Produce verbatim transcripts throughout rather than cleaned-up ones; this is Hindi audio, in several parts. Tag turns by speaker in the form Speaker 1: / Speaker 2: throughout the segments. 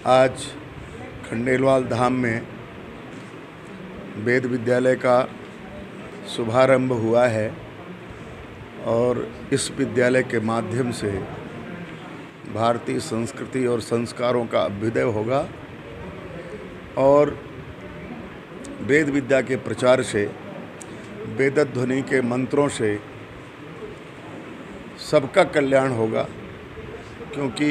Speaker 1: आज खंडेलवाल धाम में वेद विद्यालय का शुभारंभ हुआ है और इस विद्यालय के माध्यम से भारतीय संस्कृति और संस्कारों का अभ्युदय होगा और वेद विद्या के प्रचार से, वेदध्वनि के मंत्रों से सबका कल्याण होगा, क्योंकि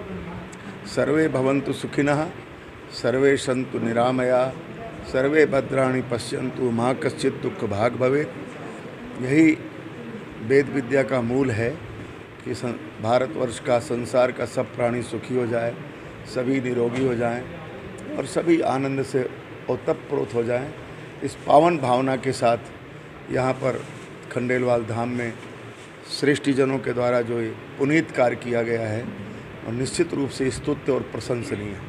Speaker 1: सर्वे भवन्तु सुखिनः, सर्वे सन्तु निरामया, सर्वे भद्राणि पश्यन्तु मा कश्चित् दुःख भाग् भवेत्। यही वेद विद्या का मूल है कि भारतवर्ष का, संसार का सब प्राणी सुखी हो जाए, सभी निरोगी हो जाएं और सभी आनंद से ओतप्रोत हो जाएं। इस पावन भावना के साथ यहाँ पर खंडेलवाल धाम में श्रेष्ठीजनों के द्वारा जो ये पुनीत कार्य किया गया है और निश्चित रूप से स्तुत्य और प्रशंसनीय है।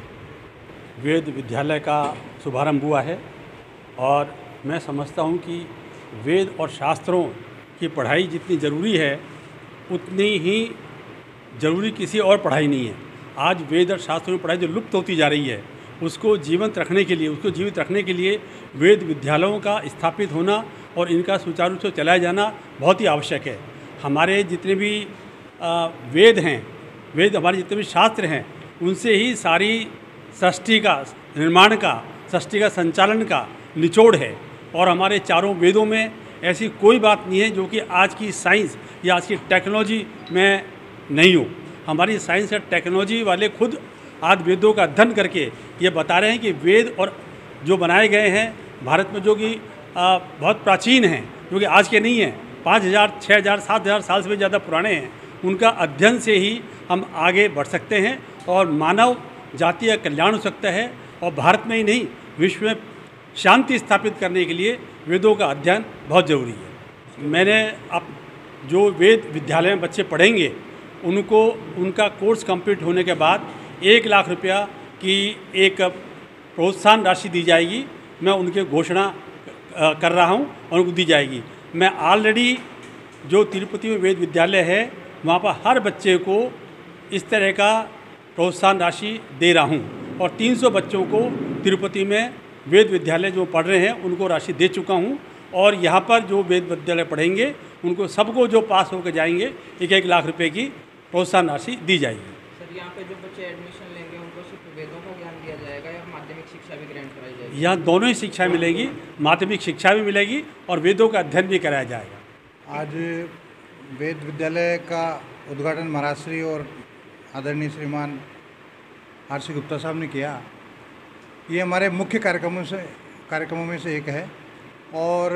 Speaker 2: वेद विद्यालय का शुभारंभ हुआ है और मैं समझता हूँ कि वेद और शास्त्रों की पढ़ाई जितनी ज़रूरी है उतनी ही ज़रूरी किसी और पढ़ाई नहीं है। आज वेद और शास्त्रों की पढ़ाई जो लुप्त होती जा रही है, उसको जीवंत रखने के लिए उसको जीवित रखने के लिए वेद विद्यालयों का स्थापित होना और इनका सुचारू रूप से चलाया जाना बहुत ही आवश्यक है। हमारे जितने भी आ, वेद हैं, वेद हमारे जितने भी शास्त्र हैं, उनसे ही सारी सृष्टि का निर्माण का, सृष्टि का संचालन का निचोड़ है। और हमारे चारों वेदों में ऐसी कोई बात नहीं है जो कि आज की साइंस या आज की टेक्नोलॉजी में नहीं हो। हमारी साइंस और टेक्नोलॉजी वाले खुद आज वेदों का अध्ययन करके ये बता रहे हैं कि वेद और जो बनाए गए हैं भारत में, जो कि बहुत प्राचीन हैं, जो कि आज के नहीं हैं, पाँच हज़ार छः हज़ार सात हज़ार साल से भी ज़्यादा पुराने हैं, उनका अध्ययन से ही हम आगे बढ़ सकते हैं और मानव जाति का कल्याण हो सकता है। और भारत में ही नहीं, विश्व में शांति स्थापित करने के लिए वेदों का अध्ययन बहुत ज़रूरी है। मैंने अब जो वेद विद्यालय में बच्चे पढ़ेंगे उनको उनका कोर्स कंप्लीट होने के बाद एक लाख रुपया की एक प्रोत्साहन राशि दी जाएगी। मैं उनके घोषणा कर रहा हूं और उनको दी जाएगी। मैं ऑलरेडी जो तिरुपति में वेद विद्यालय है वहाँ पर हर बच्चे को इस तरह का प्रोत्साहन राशि दे रहा हूं और तीन सौ बच्चों को तिरुपति में वेद विद्यालय जो पढ़ रहे हैं उनको राशि दे चुका हूं। और यहाँ पर जो वेद विद्यालय पढ़ेंगे उनको सबको जो पास होकर जाएंगे एक एक लाख रुपए की प्रोत्साहन राशि दी जाएगी।
Speaker 3: सर, यहाँ पे जो बच्चे एडमिशन लेंगे उनको सिर्फ वेदों का ज्ञान दिया जाएगा या माध्यमिक शिक्षा भी ग्रहण कराई जाएगी?
Speaker 2: यहाँ दोनों ही शिक्षा मिलेगी, माध्यमिक शिक्षा भी मिलेगी और वेदों का अध्ययन भी कराया जाएगा।
Speaker 4: आज वेद विद्यालय का उद्घाटन महाराज श्री और आदरणीय श्रीमान आर सी गुप्ता साहब ने किया। ये हमारे मुख्य कार्यक्रमों से कार्यक्रमों में से एक है और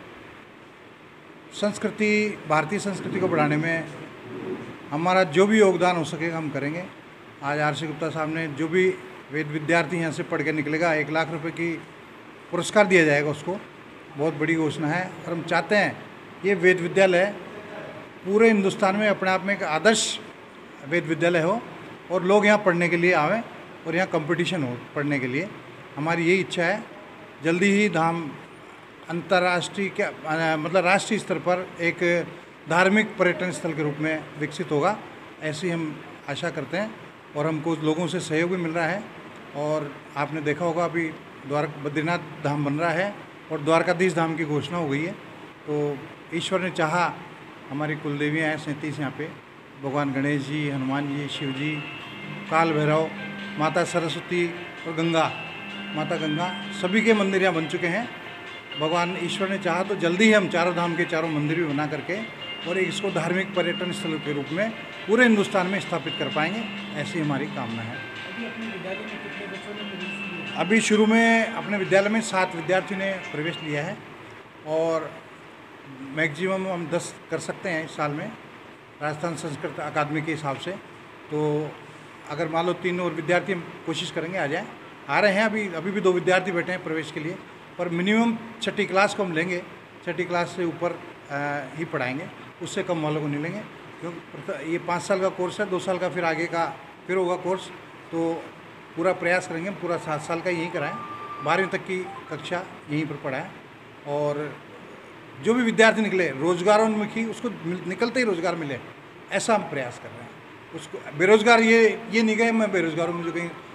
Speaker 4: संस्कृति, भारतीय संस्कृति को बढ़ाने में हमारा जो भी योगदान हो सकेगा हम करेंगे। आज आर सी गुप्ता साहब ने जो भी वेद विद्यार्थी यहाँ से पढ़ के निकलेगा एक लाख रुपए की पुरस्कार दिया जाएगा उसको। बहुत बड़ी घोषणा है और हम चाहते हैं ये वेद विद्यालय पूरे हिंदुस्तान में अपने आप में एक आदर्श वेद विद्यालय हो और लोग यहाँ पढ़ने के लिए आवें और यहाँ कंपटीशन हो पढ़ने के लिए। हमारी यही इच्छा है। जल्दी ही धाम अंतर्राष्ट्रीय क्या मतलब राष्ट्रीय स्तर पर एक धार्मिक पर्यटन स्थल के रूप में विकसित होगा, ऐसी हम आशा करते हैं और हमको लोगों से सहयोग भी मिल रहा है। और आपने देखा होगा अभी द्वारका बद्रीनाथ धाम बन रहा है और द्वारकाधीश धाम की घोषणा हो गई है। तो ईश्वर ने चाहा, हमारी कुलदेवियाँ हैं सैंतीस यहाँ पे, भगवान गणेश जी, हनुमान जी, शिव जी, काल भैरव, माता सरस्वती और गंगा, माता गंगा, सभी के मंदिर यहाँ बन चुके हैं। भगवान ईश्वर ने चाहा तो जल्दी ही हम चारों धाम के चारों मंदिर भी बना करके और इसको धार्मिक पर्यटन स्थल के रूप में पूरे हिंदुस्तान में स्थापित कर पाएंगे, ऐसी हमारी कामना है।
Speaker 3: अभी अपने विद्यालय में कितने बच्चों ने प्रवेश लिया?
Speaker 4: अभी शुरू में अपने विद्यालय में सात विद्यार्थी ने प्रवेश लिया है और मैक्सिमम हम दस कर सकते हैं इस साल में राजस्थान संस्कृत अकादमी के हिसाब से। तो अगर मान लो तीन और विद्यार्थी हम कोशिश करेंगे आ जाएँ। आ रहे हैं, अभी अभी भी दो विद्यार्थी बैठे हैं प्रवेश के लिए, पर मिनिमम छठी क्लास को हम लेंगे, छठी क्लास से ऊपर ही पढ़ाएंगे, उससे कम वालों को नहीं लेंगे। क्योंकि ये पाँच साल का कोर्स है, दो साल का फिर आगे का फिर होगा कोर्स। तो पूरा प्रयास करेंगे पूरा सात साल का यहीं कराएं, बारहवीं तक की कक्षा यहीं पर पढ़ाएं और जो भी विद्यार्थी निकले रोजगारोन्मुखी, उसको निकलते ही रोजगार मिले, ऐसा हम प्रयास कर रहे हैं। उसको बेरोजगार ये ये नहीं गए मैं बेरोजगार हूँ, मुझे कहीं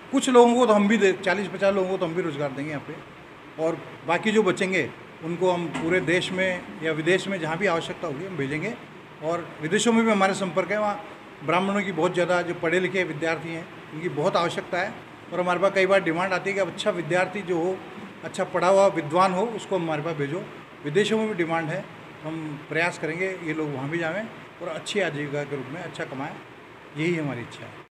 Speaker 4: कुछ लोगों को तो हम भी दे चालीस पचास लोगों को तो हम भी रोज़गार देंगे यहाँ पे, और बाकी जो बचेंगे उनको हम पूरे देश में या विदेश में जहाँ भी आवश्यकता होगी हम भेजेंगे। और विदेशों में भी हमारे संपर्क है, वहाँ ब्राह्मणों की बहुत ज़्यादा जो पढ़े लिखे विद्यार्थी हैं उनकी बहुत आवश्यकता है। और हमारे पास कई बार डिमांड आती है कि अब अच्छा विद्यार्थी जो हो, अच्छा पढ़ा हुआ विद्वान हो, उसको हमारे पास भेजो। विदेशों में भी डिमांड है, हम प्रयास करेंगे ये लोग वहाँ भी जाएँ और अच्छी आजीविका के रूप में अच्छा कमाएँ, यही हमारी इच्छा है।